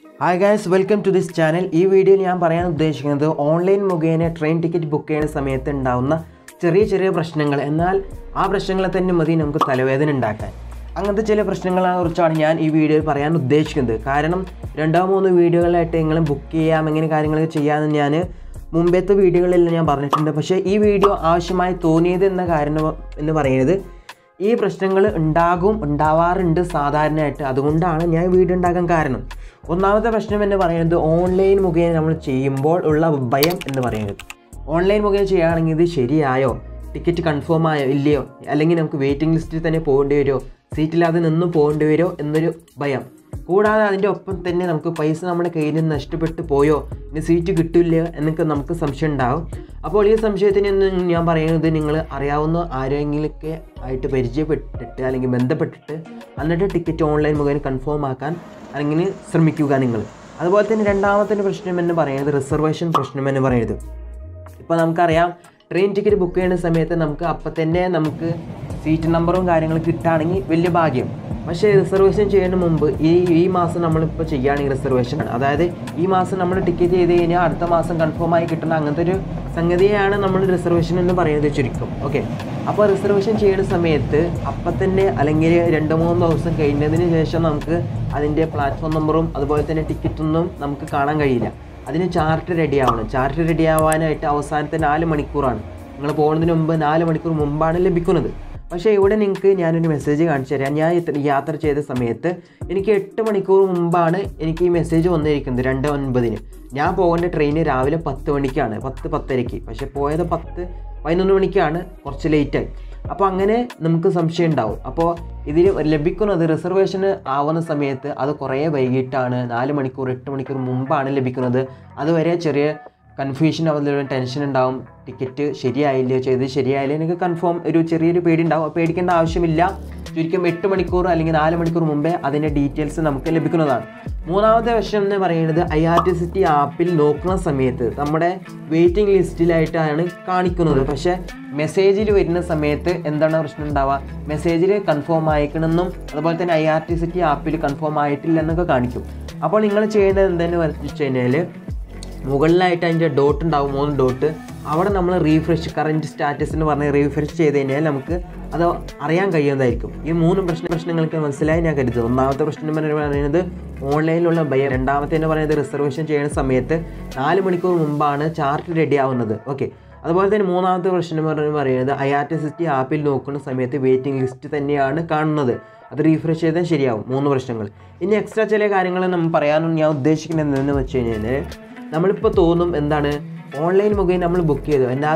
Hi guys, welcome to this channel. ഈ വീഡിയോയിൽ ഞാൻ പറയാൻ ഉദ്ദേശിക്കുന്നത് ഓൺലൈൻ മുഖേന ട്രെയിൻ ടിക്കറ്റ് ബുക്ക് ചെയ്യുന്ന സമയത്ത് ഉണ്ടാകുന്ന ചെറിയ ചെറിയ പ്രശ്നങ്ങൾ. എന്നാൽ ആ പ്രശ്നങ്ങളെ തന്നെ മതി നമുക്ക് തലവേദന ഉണ്ടാക്കാൻ. അങ്ങനത്തെ ചില പ്രശ്നങ്ങളെ കുറിച്ചാണ് ഞാൻ ഈ വീഡിയോയിൽ പറയാൻ ഉദ്ദേശിക്കുന്നത്. കാരണം 2-3 വീഡിയോകളായിട്ട് നിങ്ങൾ ബുക്ക് ചെയ്യാം, എങ്ങനെ കാര്യങ്ങളൊക്കെ ചെയ്യാമെന്ന് ഞാൻ മുമ്പത്തെ വീഡിയോകളിലെല്ലാം ഞാൻ പറഞ്ഞിട്ടുണ്ട്. പക്ഷേ ഈ വീഡിയോ ആവശ്യമായി തോന്നിയത് എന്ന കാരണം എന്ന് പറയുന്നത് ഈ പ്രശ്നങ്ങൾ ഉണ്ടാവാറുണ്ട് സാധാരണയായിട്ട്. അതുകൊണ്ടാണ് ഞാൻ വീഡിയോ ഉണ്ടാക്കാൻ കാരണം. ഒന്നാമത്തെ പ്രശ്നം എന്ന് പറയുന്നത് ഓൺലൈൻ മുഖേന നമ്മൾ ചെയ്യുമ്പോൾ ഉള്ള ഭയം എന്ന് പറയുന്നത്. ഓൺലൈൻ മുഖേന ചെയ്യുകയാണെങ്കിൽ ഇത് ശരിയായോ, ടിക്കറ്റ് കൺഫേം ആയോ ഇല്ലയോ, അല്ലെങ്കിൽ നമുക്ക് വെയിറ്റിംഗ് ലിസ്റ്റിൽ തന്നെ പോകേണ്ടി വരുമോ, സീറ്റില്ലാതെ നിന്നും പോകേണ്ടി വരുമോ എന്നൊരു ഭയം. കൂടാതെ അതിൻ്റെ ഒപ്പം തന്നെ നമുക്ക് പൈസ നമ്മുടെ കയ്യിൽ നിന്ന് നഷ്ടപ്പെട്ടു പോയോ, ഇനി സീറ്റ് കിട്ടില്ല എന്നൊക്കെ നമുക്ക് സംശയം ഉണ്ടാകും. അപ്പോൾ ഈ സംശയത്തിന് ഞാൻ പറയുന്നത്, നിങ്ങൾ അറിയാവുന്ന ആരെങ്കിലുമൊക്കെ ആയിട്ട് പരിചയപ്പെട്ടിട്ട് അല്ലെങ്കിൽ ബന്ധപ്പെട്ടിട്ട് എന്നിട്ട് ടിക്കറ്റ് ഓൺലൈൻ മുഖേന കൺഫേം ആക്കാൻ അല്ലെങ്കിൽ ശ്രമിക്കുക നിങ്ങൾ. അതുപോലെ തന്നെ രണ്ടാമത്തെ പ്രശ്നം എന്ന് പറയുന്നത് റിസർവേഷൻ പ്രശ്നം എന്ന് പറയുന്നത്. ഇപ്പോൾ നമുക്കറിയാം, ട്രെയിൻ ടിക്കറ്റ് ബുക്ക് ചെയ്യുന്ന സമയത്ത് നമുക്ക് അപ്പം തന്നെ നമുക്ക് സീറ്റ് നമ്പറും കാര്യങ്ങളും കിട്ടുകയാണെങ്കിൽ വലിയ ഭാഗ്യം. പക്ഷേ റിസർവേഷൻ ചെയ്യുന്നതിന് മുമ്പ് ഈ മാസം നമ്മളിപ്പോൾ ചെയ്യുകയാണെങ്കിൽ റിസർവേഷൻ, അതായത് ഈ മാസം നമ്മൾ ടിക്കറ്റ് ചെയ്ത് കഴിഞ്ഞാൽ അടുത്ത മാസം കൺഫേം ആയി കിട്ടുന്ന അങ്ങനത്തെ ഒരു സംഗതിയാണ് നമ്മൾ റിസർവേഷൻ എന്ന് പറയുന്നത് ചുരുക്കം. ഓക്കെ, അപ്പോൾ റിസർവേഷൻ ചെയ്യുന്ന സമയത്ത് അപ്പം തന്നെ അല്ലെങ്കിൽ 2-3 ദിവസം കഴിഞ്ഞതിന് ശേഷം നമുക്ക് അതിൻ്റെ പ്ലാറ്റ്ഫോം നമ്പറും അതുപോലെ തന്നെ ടിക്കറ്റൊന്നും നമുക്ക് കാണാൻ കഴിയില്ല. അതിന് ചാർട്ട് റെഡി ആവണം. ചാർട്ട് റെഡി ആവാനായിട്ട് അവസാനത്തെ 4 മണിക്കൂറാണ്. നിങ്ങൾ പോകുന്നതിന് മുമ്പ് 4 മണിക്കൂർ മുമ്പാണ് ലഭിക്കുന്നത്. പക്ഷേ ഇവിടെ നിങ്ങൾക്ക് ഞാനൊരു മെസ്സേജ് കാണിച്ചു തരാം. ഞാൻ യാത്ര ചെയ്ത സമയത്ത് എനിക്ക് 8 മണിക്കൂർ മുമ്പാണ് എനിക്ക് ഈ മെസ്സേജ് വന്നിരിക്കുന്നത്, 2:09. ഞാൻ പോകേണ്ട ട്രെയിന് രാവിലെ 10 മണിക്കാണ്, 10-10:30. പക്ഷേ പോയത് 10-11 മണിക്കാണ്, കുറച്ച് ലേറ്റായി. അപ്പോൾ അങ്ങനെ നമുക്ക് സംശയം ഉണ്ടാവും. അപ്പോൾ ഇതിൽ ലഭിക്കുന്നത് റിസർവേഷന് ആവുന്ന സമയത്ത് അത് കുറേ വൈകിട്ടാണ്, 4 മണിക്കൂർ 8 മണിക്കൂർ മുമ്പാണ് ലഭിക്കുന്നത്. അതുവരെ ചെറിയ കൺഫ്യൂഷൻ ആവുന്ന ടെൻഷൻ ഉണ്ടാവും. ടിക്കറ്റ് ശരിയായില്ലേ, ശരിയായില്ലേ എനിക്ക് കൺഫേം ഒരു ചെറിയൊരു പേടി ഉണ്ടാവും. പേടിക്കേണ്ട ആവശ്യമില്ല. ചുരുക്കം 8 മണിക്കൂർ അല്ലെങ്കിൽ 4 മണിക്കൂർ മുമ്പേ അതിൻ്റെ ഡീറ്റെയിൽസ് നമുക്ക് ലഭിക്കുന്നതാണ്. മൂന്നാമത്തെ വശം എന്ന് പറയുന്നത് IRCTC ആപ്പിൽ നോക്കുന്ന സമയത്ത് നമ്മുടെ വെയിറ്റിംഗ് ലിസ്റ്റിലായിട്ടാണ് കാണിക്കുന്നത്. പക്ഷേ മെസ്സേജിൽ വരുന്ന സമയത്ത് എന്താണ് പ്രശ്നം ഉണ്ടാവുക, മെസ്സേജിൽ കൺഫേം ആയിക്കണമെന്നും അതുപോലെ തന്നെ IRCTC ആപ്പിൽ കൺഫേം ആയിട്ടില്ല എന്നൊക്കെ കാണിക്കും. അപ്പോൾ നിങ്ങൾ ചെയ്യേണ്ടത് എന്താണെന്ന് വെച്ച് കഴിഞ്ഞാൽ, മുകളിലായിട്ട് അതിൻ്റെ ഡോട്ട് ഉണ്ടാവും, 3 ഡോട്ട്. അവിടെ നമ്മൾ റീഫ്രഷ് കറൻറ്റ് സ്റ്റാറ്റസ് എന്ന് പറഞ്ഞ് റീഫ്രഷ് ചെയ്ത് കഴിഞ്ഞാൽ നമുക്ക് അത് അറിയാൻ കഴിയുന്നതായിരിക്കും. ഈ 3 പ്രശ്നങ്ങൾക്ക് മനസ്സിലായി ഞാൻ കരുതുന്നു. ഒന്നാമത്തെ പ്രശ്നം എന്ന് പറയുന്നത് ഓൺലൈനിലുള്ള ഭയം. രണ്ടാമത്തെ എന്ന് പറയുന്നത് റിസർവേഷൻ ചെയ്യുന്ന സമയത്ത് 4 മണിക്കൂർ മുമ്പാണ് ചാർട്ട് റെഡി ആവുന്നത്. ഓക്കെ, അതുപോലെ തന്നെ മൂന്നാമത്തെ പ്രശ്നം എന്ന് പറയുന്നത് IRCTC ആപ്പിൽ നോക്കുന്ന സമയത്ത് വെയിറ്റിംഗ് ലിസ്റ്റ് തന്നെയാണ് കാണുന്നത്. അത് റീഫ്രഷ് ചെയ്താൽ ശരിയാവും. 3 പ്രശ്നങ്ങൾ. ഇനി എക്സ്ട്രാ ചില കാര്യങ്ങൾ നമ്മൾ പറയാനും ഞാൻ ഉദ്ദേശിക്കുന്നത് എന്തെന്ന് വെച്ച് കഴിഞ്ഞാൽ, നമ്മളിപ്പോൾ തോന്നും എന്താണ് ഓൺലൈൻ മുഖേന നമ്മൾ ബുക്ക് ചെയ്തു, എന്നാൽ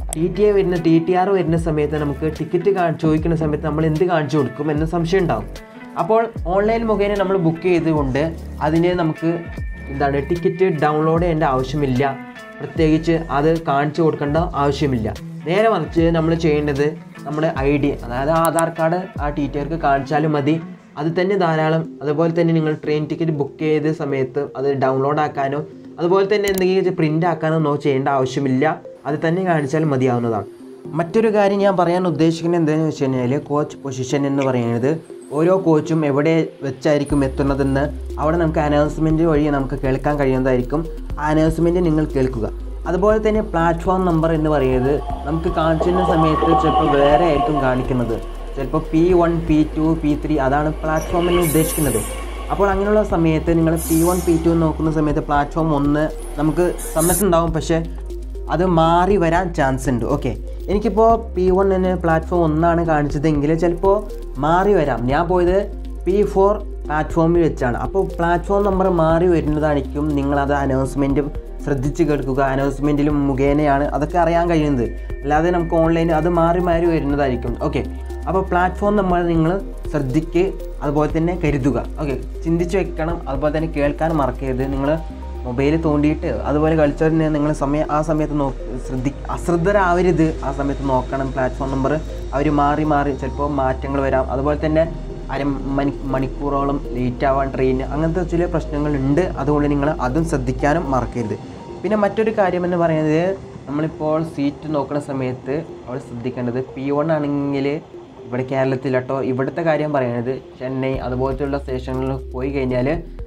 TTR വരുന്ന സമയത്ത് നമുക്ക് ടിക്കറ്റ് ചോദിക്കുന്ന സമയത്ത് നമ്മൾ എന്ത് കാണിച്ചു കൊടുക്കും എന്ന സംശയം ഉണ്ടാകും. അപ്പോൾ ഓൺലൈൻ മുഖേന നമ്മൾ ബുക്ക് ചെയ്തുകൊണ്ട് അതിന് നമുക്ക് ടിക്കറ്റ് ഡൗൺലോഡ് ചെയ്യേണ്ട ആവശ്യമില്ല, പ്രത്യേകിച്ച് അത് കാണിച്ചു കൊടുക്കേണ്ട ആവശ്യമില്ല. നേരെ മറിച്ച് നമ്മൾ ചെയ്യേണ്ടത് നമ്മുടെ ID, അതായത് ആധാർ കാർഡ് ആ TTRക്ക് കാണിച്ചാലും മതി. അത് തന്നെ ധാരാളം. അതുപോലെ തന്നെ നിങ്ങൾ ട്രെയിൻ ടിക്കറ്റ് ബുക്ക് ചെയ്ത സമയത്ത് അത് ഡൗൺലോഡ് ആക്കാനോ അതുപോലെ തന്നെ എന്തെങ്കിലും പ്രിൻ്റ് ആക്കാനോ ചെയ്യേണ്ട ആവശ്യമില്ല, അത് തന്നെ കാണിച്ചാൽ മതിയാവുന്നതാണ്. മറ്റൊരു കാര്യം ഞാൻ പറയാൻ ഉദ്ദേശിക്കുന്നത് എന്താണെന്ന് വെച്ച് കഴിഞ്ഞാൽ, കോച്ച് പൊസിഷൻ എന്ന് പറയുന്നത് ഓരോ കോച്ചും എവിടെ വെച്ചായിരിക്കും എത്തുന്നതെന്ന് അവിടെ നമുക്ക് അനൗൺസ്മെൻറ്റ് വഴി നമുക്ക് കേൾക്കാൻ കഴിയുന്നതായിരിക്കും. ആ അനൗൺസ്മെൻറ്റ് നിങ്ങൾ കേൾക്കുക. അതുപോലെ തന്നെ പ്ലാറ്റ്ഫോം നമ്പർ എന്ന് പറയുന്നത് നമുക്ക് കാണിച്ചിരുന്ന സമയത്ത് ചിലപ്പോൾ വേറെ ആയിരിക്കും കാണിക്കുന്നത്. ചിലപ്പോൾ P1, P2, P3 അതാണ് പ്ലാറ്റ്ഫോമിൽ ഉദ്ദേശിക്കുന്നത്. അപ്പോൾ അങ്ങനെയുള്ള സമയത്ത് നിങ്ങൾ P1, P2 നോക്കുന്ന സമയത്ത് പ്ലാറ്റ്ഫോം 1 നമുക്ക് തന്നിട്ടുണ്ടാവും, പക്ഷേ അത് മാറി വരാൻ ചാൻസ് ഉണ്ട്. ഓക്കെ, എനിക്കിപ്പോൾ P1 പ്ലാറ്റ്ഫോം 1 കാണിച്ചതെങ്കിൽ ചിലപ്പോൾ മാറി വരാം. ഞാൻ പോയത് P4 പ്ലാറ്റ്ഫോമിൽ വെച്ചാണ്. അപ്പോൾ പ്ലാറ്റ്ഫോം നമ്പർ മാറി വരുന്നതായിരിക്കും. നിങ്ങളത് അനൗൺസ്മെൻറ്റും ശ്രദ്ധിച്ച് കേൾക്കുക. അനൗൺസ്മെൻറ്റിലും മുഖേനയാണ് അതൊക്കെ അറിയാൻ കഴിയുന്നത്, അല്ലാതെ നമുക്ക് ഓൺലൈനിൽ അത് മാറി വരുന്നതായിരിക്കും. ഓക്കെ, അപ്പോൾ പ്ലാറ്റ്ഫോം നമ്പർ നിങ്ങൾ ശ്രദ്ധിക്കുക, അതുപോലെ തന്നെ കരുതുക. ഓക്കെ, ചിന്തിച്ച് വെക്കണം. അതുപോലെ തന്നെ കേൾക്കാൻ മറക്കരുത്. നിങ്ങൾ മൊബൈൽ തോണ്ടിയിട്ട് അതുപോലെ കളിച്ചവരിനെ നിങ്ങൾ ആ സമയത്ത് അശ്രദ്ധരാവരുത്. ആ സമയത്ത് നോക്കണം പ്ലാറ്റ്ഫോം നമ്പർ. അവർ മാറി ചിലപ്പോൾ മാറ്റങ്ങൾ വരാം. അതുപോലെ തന്നെ മണിക്കൂറോളം ലേറ്റ് ആവാൻ ട്രെയിൻ, അങ്ങനത്തെ ചില പ്രശ്നങ്ങളുണ്ട്. അതുകൊണ്ട് നിങ്ങൾ അതും ശ്രദ്ധിക്കാനും മറക്കരുത്. പിന്നെ മറ്റൊരു കാര്യം എന്ന് പറയുന്നത്, നമ്മളിപ്പോൾ സീറ്റ് നോക്കുന്ന സമയത്ത് അവിടെ ശ്രദ്ധിക്കേണ്ടത് P1 ആണെങ്കിൽ ഇവിടെ കേരളത്തിലട്ടോ, ഇവിടുത്തെ കാര്യം പറയുന്നത് ചെന്നൈ അതുപോലത്തെയുള്ള സ്റ്റേഷനുകളിൽ പോയി കഴിഞ്ഞാൽ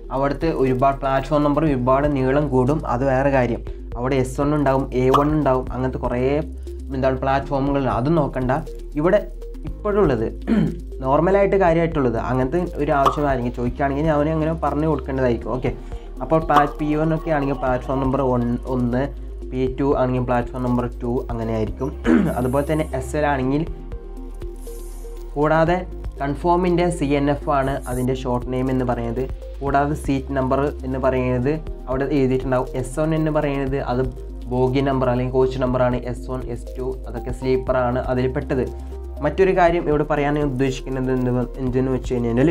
അവിടുത്തെ ഒരുപാട് പ്ലാറ്റ്ഫോം നമ്പർ ഒരുപാട് നീളം കൂടും. അത് വേറെ കാര്യം. അവിടെ S1 ഉണ്ടാവും, A1 ഉണ്ടാവും, അങ്ങനത്തെ കുറേ പ്ലാറ്റ്ഫോമുകളുണ്ട്. അതും നോക്കണ്ട. ഇവിടെ ഇപ്പോഴുള്ളത് നോർമലായിട്ട് കാര്യമായിട്ടുള്ളത് അങ്ങനത്തെ ഒരു ആവശ്യമാണെങ്കിൽ ചോദിക്കുകയാണെങ്കിൽ ഞാൻ അവനെ അങ്ങനെ പറഞ്ഞു കൊടുക്കേണ്ടതായിരിക്കും. ഓക്കെ, അപ്പോൾ P1 ഒക്കെ ആണെങ്കിൽ പ്ലാറ്റ്ഫോം നമ്പർ 1, P2 ആണെങ്കിൽ പ്ലാറ്റ്ഫോം നമ്പർ 2 അങ്ങനെ ആയിരിക്കും. അതുപോലെ തന്നെ SL ആണെങ്കിൽ, കൂടാതെ കൺഫേമിൻ്റെ CNF ആണ് അതിൻ്റെ ഷോർട്ട് നെയിം എന്ന് പറയുന്നത്. കൂടാതെ സീറ്റ് നമ്പർ എന്ന് പറയുന്നത് അവിടെ എഴുതിയിട്ടുണ്ടാവും. S1 എന്ന് പറയുന്നത് അത് ബോഗി നമ്പർ അല്ലെങ്കിൽ കോച്ച് നമ്പറാണ്. S1, S2 അതൊക്കെ സ്ലീപ്പറാണ് അതിൽ പെട്ടത്. മറ്റൊരു കാര്യം ഇവിടെ പറയാൻ ഉദ്ദേശിക്കുന്നത് എന്തെന്ന് വെച്ച് കഴിഞ്ഞാൽ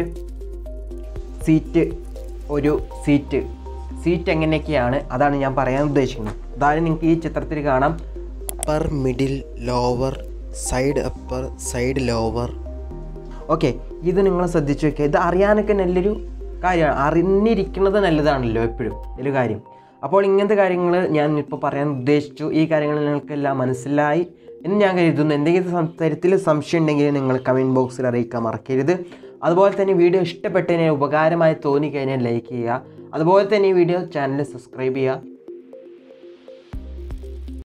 സീറ്റ് എങ്ങനെയൊക്കെയാണ് അതാണ് ഞാൻ പറയാൻ ഉദ്ദേശിക്കുന്നത്. അതായത് നിങ്ങൾക്ക് ഈ ചിത്രത്തിൽ കാണാം upper, middle, lower, side upper, side lower. Okay, ഇത് നിങ്ങൾ ശ്രദ്ധിച്ച് വയ്ക്കുക. ഇത് അറിയാനൊക്കെ നല്ലൊരു കാര്യമാണ്. അറിഞ്ഞിരിക്കുന്നത് നല്ലതാണല്ലോ എപ്പോഴും ഒരു കാര്യം. അപ്പോൾ ഇങ്ങനത്തെ കാര്യങ്ങൾ ഞാൻ ഇപ്പോൾ പറയാൻ ഉദ്ദേശിച്ചു. ഈ കാര്യങ്ങൾ നിങ്ങൾക്കെല്ലാം മനസ്സിലായി എന്ന് ഞാൻ കരുതുന്നു. എന്തെങ്കിലും തരത്തിൽ സംശയം ഉണ്ടെങ്കിൽ നിങ്ങൾ കമൻറ്റ് ബോക്സിൽ അറിയിക്കാൻ മറക്കരുത്. അതുപോലെ തന്നെ വീഡിയോ ഇഷ്ടപ്പെട്ടതിനെ ഉപകാരമായി തോന്നിക്കഴിഞ്ഞാൽ ലൈക്ക് ചെയ്യുക. അതുപോലെ തന്നെ ഈ വീഡിയോ ചാനൽ സബ്സ്ക്രൈബ് ചെയ്യുക.